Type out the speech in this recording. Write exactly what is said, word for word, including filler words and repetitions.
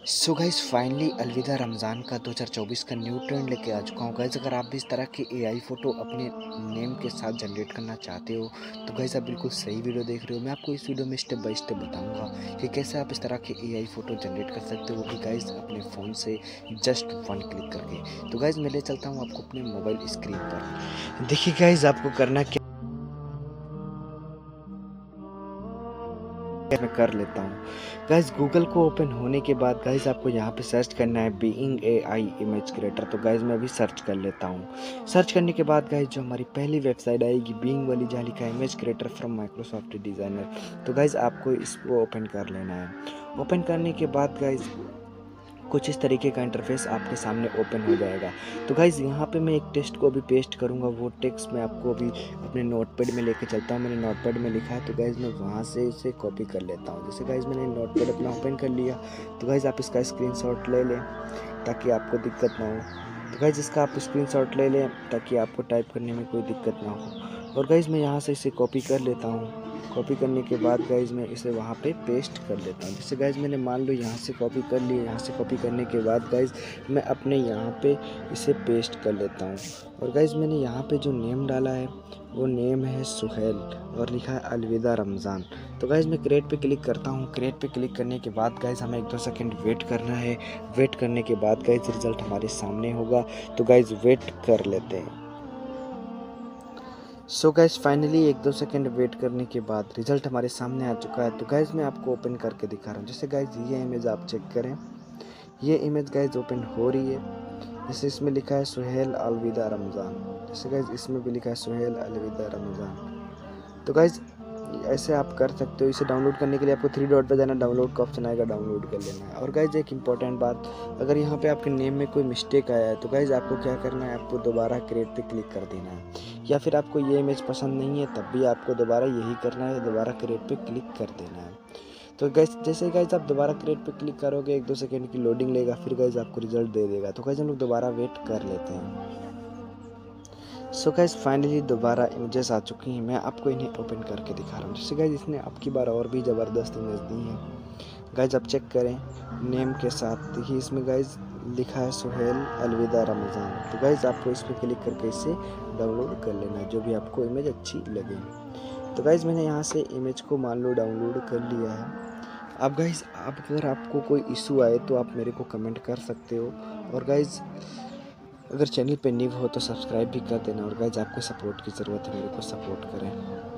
So guys finally अलविदा रमज़ान का दो हज़ार चौबीस का न्यू ट्रेंड लेके आ चुका हूँ। गाइस अगर आप भी इस तरह की एआई फ़ोटो अपने नेम के साथ जनरेट करना चाहते हो तो गाइस आप बिल्कुल सही वीडियो देख रहे हो। मैं आपको इस वीडियो में स्टेप बाय स्टेप बताऊंगा कि कैसे आप इस तरह की एआई फ़ोटो जनरेट कर सकते हो, वो भी गाइस अपने फ़ोन से जस्ट वन क्लिक करके। तो गाइस मैं ले चलता हूँ आपको अपने मोबाइल स्क्रीन पर। देखिए गाइस आपको करना क्या मैं कर लेता हूँ। गाइस गूगल को ओपन होने के बाद गाइस आपको यहाँ पे सर्च करना है बीइंग एआई इमेज क्रिएटर। तो गाइस मैं अभी सर्च कर लेता हूँ। सर्च करने के बाद गाइस जो हमारी पहली वेबसाइट आएगी बीइंग वाली, जहाँ लिखा है image creator from Microsoft designer. तो गाइस आपको इसको ओपन कर लेना है। ओपन करने के बाद गाइस कुछ इस तरीके का इंटरफेस आपके सामने ओपन हो जाएगा। तो गाइज़ यहाँ पे मैं एक टेक्स्ट को अभी पेस्ट करूँगा। वो टेक्स्ट मैं आपको अभी अपने नोटपैड में लेके चलता हूँ। मैंने नोटपैड में लिखा है तो गाइज़ मैं वहाँ से इसे कॉपी कर लेता हूँ। जैसे गाइज़ मैंने नोटपैड अपना ओपन कर लिया तो गाइज़ आप इसका स्क्रीनशॉट ले लें ताकि आपको दिक्कत ना हो। तो गाइज़ इसका आप स्क्रीनशॉट ले लें ताकि आपको टाइप करने में कोई दिक्कत ना हो। और गाइज़ मैं यहाँ से इसे कॉपी कर लेता हूँ। कॉपी करने के बाद गाइज़ मैं इसे वहाँ पे पेस्ट कर लेता हूँ। जैसे गाइज़ मैंने मान लो यहाँ से कॉपी कर लिया। यहाँ से कॉपी करने के बाद गाइज़ मैं अपने यहाँ पे इसे पेस्ट कर लेता हूँ। और गाइज़ मैंने यहाँ पे जो नेम डाला है वो नेम है सुहेल और लिखा है अलविदा रमज़ान। तो गाइज़ मैं क्रिएट पे क्लिक करता हूँ। क्रिएट पे क्लिक करने के बाद गाइज़ हमें एक दो सेकंड वेट करना है। वेट करने के बाद गाइज़ रिज़ल्ट हमारे सामने होगा। तो गाइज़ वेट कर लेते हैं। सो गाइज़ फाइनली एक दो सेकंड वेट करने के बाद रिज़ल्ट हमारे सामने आ चुका है। तो गाइज़ मैं आपको ओपन करके दिखा रहा हूँ। जैसे गाइज़ ये इमेज आप चेक करें, ये इमेज गाइज़ ओपन हो रही है। जैसे इसमें लिखा है सुहेल अलविदा रमज़ान। जैसे गाइज़ इसमें भी लिखा है सुहेल अलविदा रमज़ान। तो गाइज़ ऐसे आप कर सकते हो। इसे डाउनलोड करने के लिए आपको थ्री डॉट पे जाना, डाउनलोड का ऑप्शन आएगा, डाउनलोड कर लेना है। और गाइज़ एक इंपॉर्टेंट बात, अगर यहाँ पे आपके नेम में कोई मिस्टेक आया है तो गाइज़ आपको क्या करना है, आपको दोबारा क्रिएट पे क्लिक कर देना है। या फिर आपको ये इमेज पसंद नहीं है तब भी आपको दोबारा यही करना है, दोबारा क्रिएट पे क्लिक कर देना है। तो गाइज़ जैसे गाइज़ आप दोबारा क्रिएट पे क्लिक करोगे, एक दो सेकंड की लोडिंग लेगा, फिर गाइज़ आपको रिजल्ट दे देगा। तो गाइज़ हम लोग दोबारा वेट कर लेते हैं। सो गाइज़ फाइनली दोबारा इमेजेस आ चुकी हैं। मैं आपको इन्हें ओपन करके दिखा रहा हूँ। जैसे गाइज़ इसने अब की बार और भी ज़बरदस्त इमेज दी है। गाइज़ आप चेक करें नेम के साथ, देखिए इसमें गाइज़ लिखा है सुहेल अलविदा रमज़ान। तो गाइज़ आपको इस पर क्लिक करके इसे डाउनलोड कर लेना है, जो भी आपको इमेज अच्छी लगे। तो गाइज़ मैंने यहाँ से इमेज को मान लो डाउनलोड कर लिया है। अब गाइज़ आप अगर आपको कोई इशू आए तो आप मेरे को कमेंट कर सकते हो। और गाइज़ अगर चैनल पे न्यू हो तो सब्सक्राइब भी कर देना। और गाइज़ आपको सपोर्ट की ज़रूरत है, मेरे को सपोर्ट करें।